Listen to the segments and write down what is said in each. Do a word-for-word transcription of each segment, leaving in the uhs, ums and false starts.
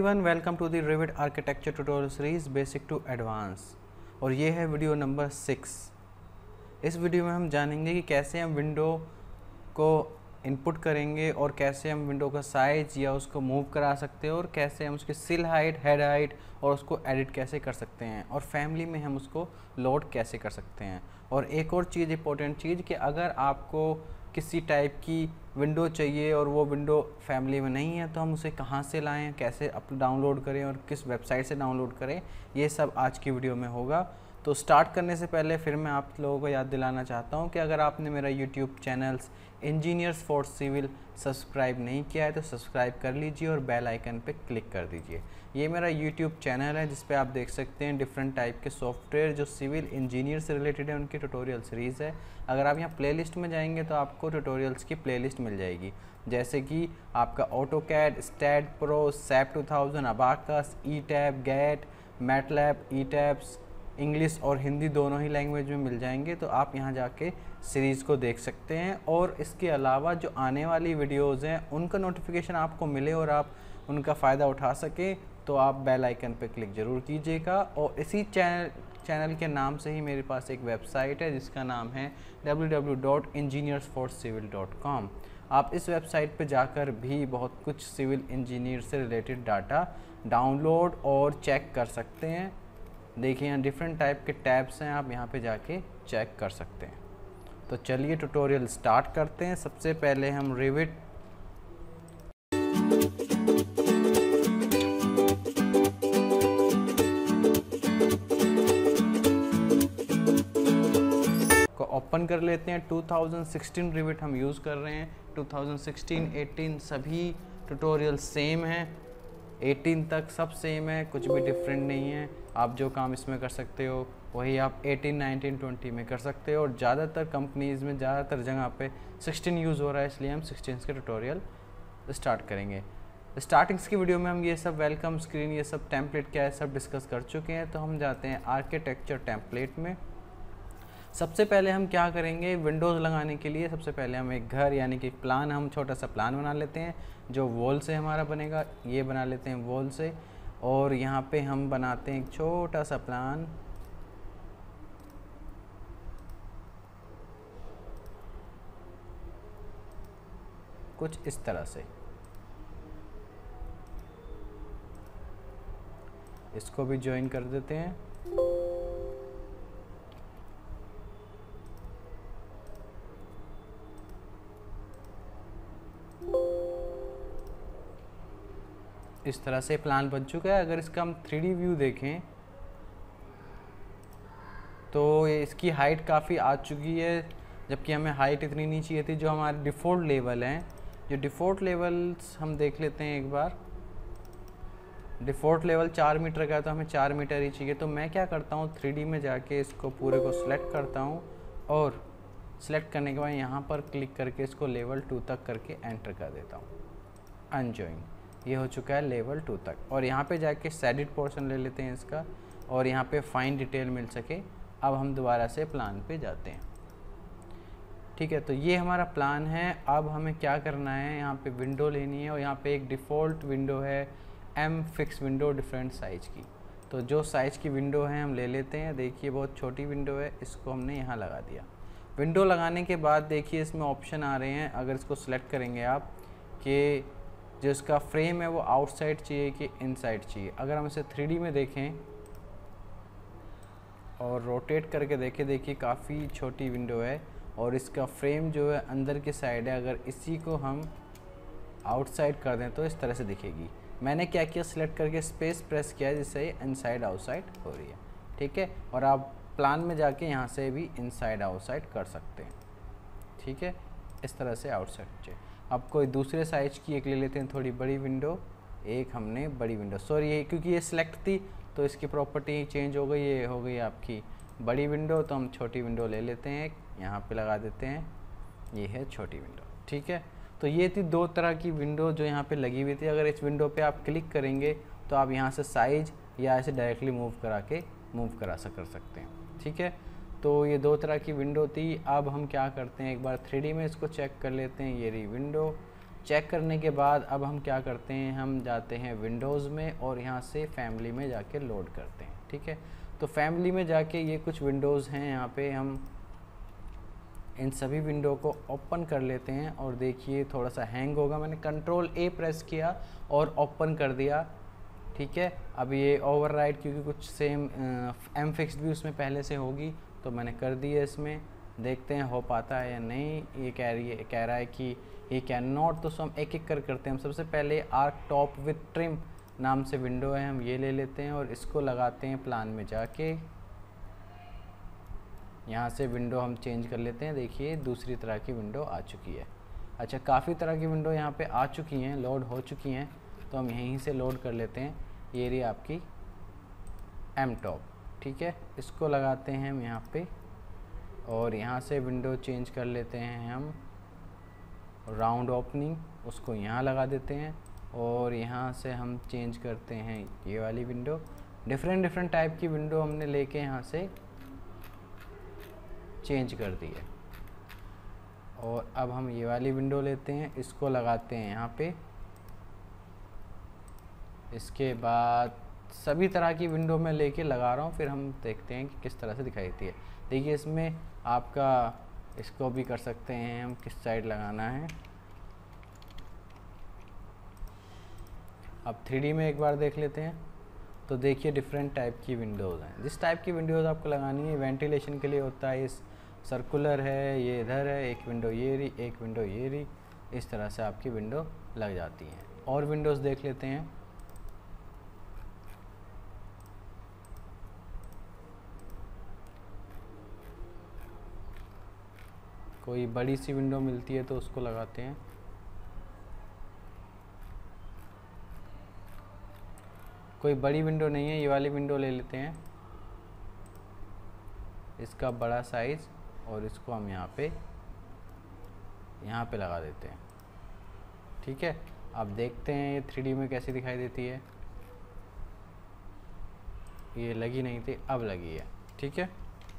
Everyone, welcome to the Revit architecture tutorial series basic to advance. और ये है video number six. इस video में हम जानेंगे कि कैसे हम विंडो को इनपुट करेंगे और कैसे हम विंडो का साइज या उसको मूव करा सकते हैं और कैसे हम उसकी सिल हाइट, हेड हाइट और उसको एडिट कैसे कर सकते हैं और फैमिली में हम उसको लोड कैसे कर सकते हैं। और एक और चीज़, इंपॉर्टेंट चीज़, कि अगर आपको किसी टाइप की विंडो चाहिए और वो विंडो फैमिली में नहीं है तो हम उसे कहाँ से लाएं, कैसे अप डाउनलोड करें और किस वेबसाइट से डाउनलोड करें, ये सब आज की वीडियो में होगा। तो स्टार्ट करने से पहले फिर मैं आप लोगों को याद दिलाना चाहता हूँ कि अगर आपने मेरा YouTube channels engineers for civil subscribe नहीं किया है तो सब्सक्राइब कर लीजिए और बेल आइकन पे क्लिक कर दीजिए। ये मेरा यूट्यूब चैनल है जिस पे आप देख सकते हैं डिफरेंट टाइप के सॉफ्टवेयर जो सिविल इंजीनियर से रिलेटेड है, उनकी ट्यूटोरियल सीरीज़ है। अगर आप यहाँ प्लेलिस्ट में जाएंगे तो आपको ट्यूटोरियल्स की प्लेलिस्ट मिल जाएगी, जैसे कि आपका AutoCAD, Staad Pro, SAP two thousand, Abaqus, E Tab, गैट, मैटलैब, ई टैब्स, इंग्लिश और हिंदी दोनों ही लैंग्वेज में मिल जाएंगे। तो आप यहाँ जाके सीरीज़ को देख सकते हैं और इसके अलावा जो आने वाली वीडियोज़ हैं उनका नोटिफिकेशन आपको मिले और आप उनका फ़ायदा उठा सकें तो आप बेल आइकन पर क्लिक ज़रूर कीजिएगा। और इसी चैनल चैनल के नाम से ही मेरे पास एक वेबसाइट है जिसका नाम है W W W dot engineers for civil dot com. आप इस वेबसाइट पर जाकर भी बहुत कुछ सिविल इंजीनियर से रिलेटेड डाटा डाउनलोड और चेक कर सकते हैं। देखिए यहाँ डिफरेंट टाइप के टैब्स हैं, आप यहाँ पे जाके चेक कर सकते हैं। तो चलिए ट्यूटोरियल स्टार्ट करते हैं। सबसे पहले हम रिविट को ओपन कर लेते हैं। टू थाउजेंड सिक्सटीन रिविट हम यूज़ कर रहे हैं। टू थाउजेंड सिक्सटीन, एटीन सभी ट्यूटोरियल सेम हैं, एटीन तक सब सेम है, कुछ भी डिफरेंट नहीं है। आप जो काम इसमें कर सकते हो वही आप एटीन, नाइनटीन, ट्वेंटी में कर सकते हो। और ज़्यादातर कंपनीज़ में ज़्यादातर जगह पे सिक्सटीन यूज़ हो रहा है, इसलिए हम सिक्सटीन के ट्यूटोरियल स्टार्ट करेंगे। स्टार्टिंग्स की वीडियो में हम ये सब वेलकम स्क्रीन, ये सब टेम्पलेट क्या है, सब डिस्कस कर चुके हैं। तो हम जाते हैं आर्किटेक्चर टेम्पलेट में। सबसे पहले हम क्या करेंगे, विंडोज़ लगाने के लिए सबसे पहले हम एक घर यानी कि प्लान, हम छोटा सा प्लान बना लेते हैं जो वॉल से हमारा बनेगा। ये बना लेते हैं वॉल से और यहाँ पे हम बनाते हैं एक छोटा सा प्लान। कुछ इस तरह से इसको भी ज्वाइन कर देते हैं। इस तरह से प्लान बन चुका है। अगर इसका हम थ्री डी व्यू देखें तो इसकी हाइट काफ़ी आ चुकी है, जबकि हमें हाइट इतनी नहीं चाहिए थी। जो हमारे डिफ़ॉल्ट लेवल हैं, जो डिफ़ॉल्ट लेवल्स हम देख लेते हैं एक बार। डिफ़ॉल्ट लेवल चार मीटर का है तो हमें चार मीटर ही चाहिए। तो मैं क्या करता हूँ, थ्री डी में जाके इसको पूरे को सिलेक्ट करता हूँ और सिलेक्ट करने के बाद यहाँ पर क्लिक करके इसको लेवल टू तक करके एंटर कर देता हूँ। अनजॉइन, ये हो चुका है लेवल टू तक। और यहाँ पे जाके शेडिड पोर्शन ले लेते हैं इसका और यहाँ पे फाइन डिटेल मिल सके। अब हम दोबारा से प्लान पे जाते हैं। ठीक है, तो ये हमारा प्लान है। अब हमें क्या करना है, यहाँ पे विंडो लेनी है और यहाँ पे एक डिफ़ॉल्ट विंडो है M fix window different size की। तो जो साइज़ की विंडो है हम ले लेते हैं। देखिए बहुत छोटी विंडो है, इसको हमने यहाँ लगा दिया। विंडो लगाने के बाद देखिए इसमें ऑप्शन आ रहे हैं। अगर इसको सिलेक्ट करेंगे आप कि जो इसका फ्रेम है वो आउटसाइड चाहिए कि इनसाइड चाहिए। अगर हम इसे थ्री डी में देखें और रोटेट करके देखें, देखिए काफ़ी छोटी विंडो है और इसका फ्रेम जो है अंदर की साइड है। अगर इसी को हम आउटसाइड कर दें तो इस तरह से दिखेगी। मैंने क्या किया, सिलेक्ट करके स्पेस प्रेस किया जिससे इनसाइड आउटसाइड हो रही है। ठीक है, और आप प्लान में जाके यहाँ से भी इनसाइड आउटसाइड कर सकते हैं। ठीक है, इस तरह से आउटसाइड चाहिए। अब कोई दूसरे साइज की एक ले लेते हैं, थोड़ी बड़ी विंडो। एक हमने बड़ी विंडो, सॉरी ये क्योंकि ये सिलेक्ट थी तो इसकी प्रॉपर्टी चेंज हो गई, ये हो गई आपकी बड़ी विंडो। तो हम छोटी विंडो ले लेते हैं, यहाँ पे लगा देते हैं, ये है छोटी विंडो। ठीक है, तो ये थी दो तरह की विंडो जो यहाँ पे लगी हुई थी। अगर इस विंडो पे आप क्लिक करेंगे तो आप यहाँ से साइज या ऐसे डायरेक्टली मूव करा के मूव करा कर सकते हैं। ठीक है, तो ये दो तरह की विंडो थी। अब हम क्या करते हैं, एक बार थ्री डी में इसको चेक कर लेते हैं। ये रही विंडो चेक करने के बाद अब हम क्या करते हैं, हम जाते हैं विंडोज़ में और यहाँ से फैमिली में जाके लोड करते हैं। ठीक है, तो फैमिली में जाके ये कुछ विंडोज़ हैं, यहाँ पे हम इन सभी विंडो को ओपन कर लेते हैं और देखिए थोड़ा सा हैंग होगा। मैंने कंट्रोल ए प्रेस किया और ओपन कर दिया। ठीक है, अब ये ओवरराइड क्योंकि कुछ सेम एम फिक्स भी उसमें पहले से होगी तो मैंने कर दी है इसमें। देखते हैं हो पाता है या नहीं। ये कह रही है कह रहा है कि ये कैन नॉट, तो हम एक एक कर करते हैं। हम सबसे पहले आर्क टॉप विथ ट्रिम नाम से विंडो है, हम ये ले लेते हैं और इसको लगाते हैं प्लान में जाके। यहाँ से विंडो हम चेंज कर लेते हैं। देखिए दूसरी तरह की विंडो आ चुकी है। अच्छा, काफ़ी तरह की विंडो यहाँ पे आ चुकी हैं, लोड हो चुकी हैं, तो हम यहीं से लोड कर लेते हैं। ये रही आपकी एम टॉप। ठीक है, इसको लगाते हैं हम यहाँ पे और यहाँ से विंडो चेंज कर लेते हैं हम राउंड ओपनिंग, उसको यहाँ लगा देते हैं और यहाँ से हम चेंज करते हैं ये वाली विंडो। डिफरेंट डिफरेंट टाइप की विंडो हमने लेके यहाँ से चेंज कर दी है। और अब हम ये वाली विंडो लेते हैं, इसको लगाते हैं यहाँ पे। इसके बाद सभी तरह की विंडो में लेके लगा रहा हूँ, फिर हम देखते हैं कि किस तरह से दिखाई देती है। देखिए इसमें आपका इसको भी कर सकते हैं हम किस साइड लगाना है। अब थ्री डी में एक बार देख लेते हैं तो देखिए डिफरेंट टाइप की विंडोज़ हैं। जिस टाइप की विंडोज़ आपको लगानी है, वेंटिलेशन के लिए होता है, इस सर्कुलर है, ये इधर है, एक विंडो ये रही, एक विंडो ये रही, इस तरह से आपकी विंडो लग जाती हैं। और विंडोज़ देख लेते हैं। कोई बड़ी सी विंडो मिलती है तो उसको लगाते हैं। कोई बड़ी विंडो नहीं है, ये वाली विंडो ले लेते हैं, इसका बड़ा साइज़, और इसको हम यहाँ पे यहाँ पे लगा देते हैं। ठीक है, अब देखते हैं ये थ्री डी में कैसी दिखाई देती है। ये लगी नहीं थी, अब लगी है। ठीक है,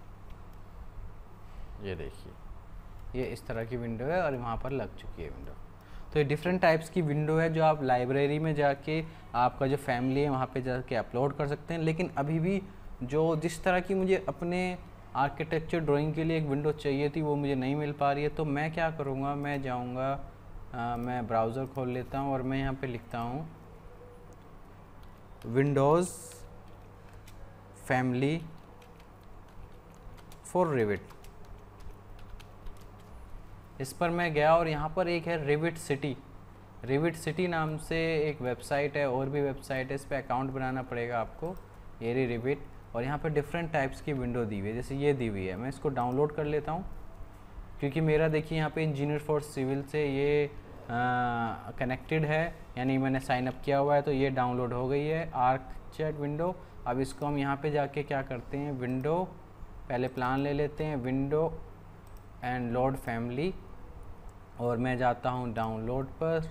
ये देखिए ये इस तरह की विंडो है और वहाँ पर लग चुकी है विंडो। तो ये डिफरेंट टाइप्स की विंडो है जो आप लाइब्रेरी में जाके आपका जो फैमिली है वहाँ पे जाके अपलोड कर सकते हैं। लेकिन अभी भी जो जिस तरह की मुझे अपने आर्किटेक्चर ड्राइंग के लिए एक विंडो चाहिए थी वो मुझे नहीं मिल पा रही है। तो मैं क्या करूँगा, मैं जाऊँगा, मैं ब्राउज़र खोल लेता हूँ और मैं यहाँ पे लिखता हूँ विंडोज़ फैमिली फॉर रिविट। इस पर मैं गया और यहाँ पर एक है रिविट सिटी। रिविट सिटी नाम से एक वेबसाइट है, और भी वेबसाइट है, इस पर अकाउंट बनाना पड़ेगा आपको। ये रही रिविट, और यहाँ पर डिफरेंट टाइप्स की विंडो दी हुई है, जैसे ये दी हुई है। मैं इसको डाउनलोड कर लेता हूँ क्योंकि मेरा देखिए यहाँ पे इंजीनियर फॉर सिविल से ये कनेक्टेड है, यानी मैंने साइन अप किया हुआ है, तो ये डाउनलोड हो गई है आर्कचैट विंडो। अब इसको हम यहाँ पे जाके क्या करते हैं, विंडो पहले प्लान ले लेते हैं, विंडो एंड लोड फैमिली, और मैं जाता हूँ डाउनलोड पर,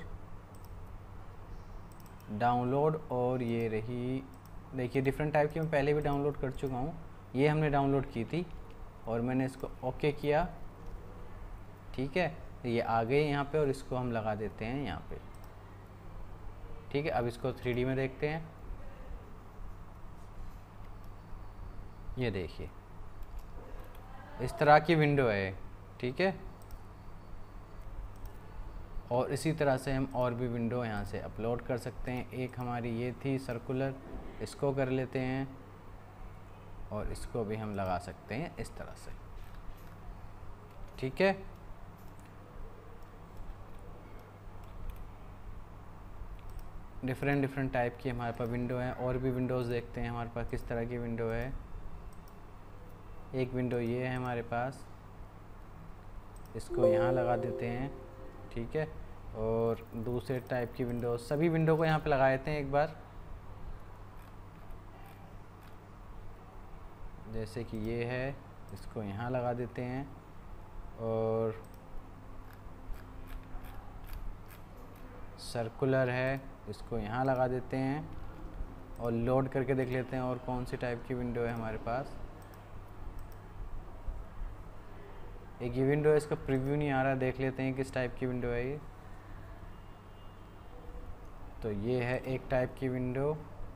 डाउनलोड, और ये रही देखिए डिफरेंट टाइप की मैं पहले भी डाउनलोड कर चुका हूँ। ये हमने डाउनलोड की थी और मैंने इसको ओके किया। ठीक है, ये आ गई यहाँ पे और इसको हम लगा देते हैं यहाँ पे। ठीक है, अब इसको थ्री डी में देखते हैं। ये देखिए इस तरह की विंडो है। ठीक है, और इसी तरह से हम और भी विंडो यहाँ से अपलोड कर सकते हैं। एक हमारी ये थी सर्कुलर, इसको कर लेते हैं और इसको भी हम लगा सकते हैं इस तरह से। ठीक है, डिफरेंट डिफरेंट टाइप की हमारे पास विंडो है। और भी विंडोज़ देखते हैं हमारे पास किस तरह की विंडो है। एक विंडो ये है हमारे पास, इसको यहाँ लगा देते हैं। ठीक है, और दूसरे टाइप की विंडो, सभी विंडो को यहाँ पे लगा देते हैं एक बार। जैसे कि ये है, इसको यहाँ लगा देते हैं, और सर्कुलर है, इसको यहाँ लगा देते हैं, और लोड करके देख लेते हैं और कौन सी टाइप की विंडो है हमारे पास। एक ये विंडो है, इसका प्रीव्यू नहीं आ रहा, देख लेते हैं किस टाइप की विंडो है ये। तो ये है एक टाइप की विंडो,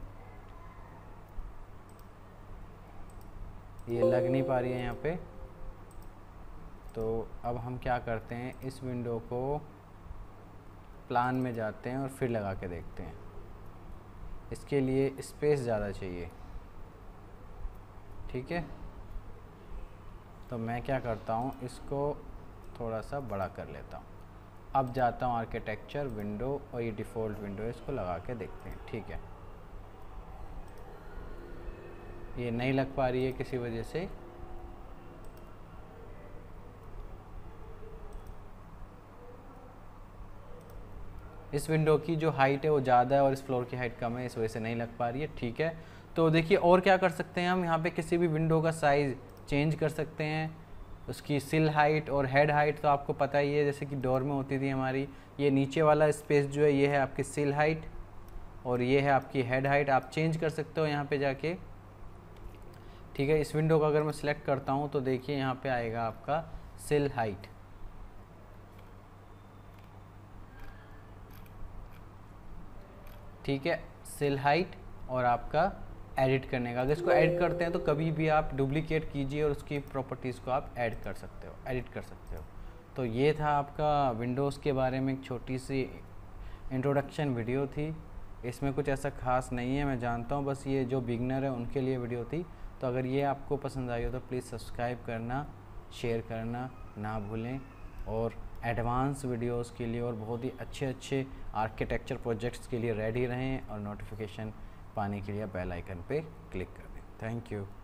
ये लग नहीं पा रही है यहाँ पे। तो अब हम क्या करते हैं, इस विंडो को प्लान में जाते हैं और फिर लगा के देखते हैं। इसके लिए स्पेस ज़्यादा चाहिए, ठीक है। तो मैं क्या करता हूँ, इसको थोड़ा सा बड़ा कर लेता हूँ। अब जाता हूँ आर्किटेक्चर, विंडो, और ये डिफ़ॉल्ट विंडो है, इसको लगा के देखते हैं, ठीक है। ये नहीं लग पा रही है किसी वजह से। इस विंडो की जो हाइट है वो ज़्यादा है और इस फ्लोर की हाइट कम है, इस वजह से नहीं लग पा रही है, ठीक है। तो देखिए और क्या कर सकते हैं हम, यहाँ पे किसी भी विंडो का साइज़ चेंज कर सकते हैं, उसकी सिल हाइट और हेड हाइट तो आपको पता ही है, जैसे कि डोर में होती थी हमारी। ये नीचे वाला स्पेस जो है ये है आपकी सिल हाइट और ये है आपकी हेड हाइट, आप चेंज कर सकते हो यहाँ पे जाके, ठीक है। इस विंडो का अगर मैं सिलेक्ट करता हूँ तो देखिए यहाँ पे आएगा आपका सिल हाइट, ठीक है, सिल हाइट और आपका एडिट करने का। अगर इसको ऐड करते हैं तो कभी भी आप डुप्लीकेट कीजिए और उसकी प्रॉपर्टीज़ को आप ऐड कर सकते हो, एडिट कर सकते हो। तो ये था आपका विंडोज़ के बारे में एक छोटी सी इंट्रोडक्शन वीडियो थी। इसमें कुछ ऐसा खास नहीं है, मैं जानता हूँ, बस ये जो बिगनर है उनके लिए वीडियो थी। तो अगर ये आपको पसंद आई हो तो प्लीज़ सब्सक्राइब करना, शेयर करना ना भूलें। और एडवांस वीडियोस के लिए और बहुत ही अच्छे अच्छे आर्किटेक्चर प्रोजेक्ट्स के लिए रेडी रहें और नोटिफिकेशन पाने के लिए बेल आइकन पे क्लिक कर दें। Thank you.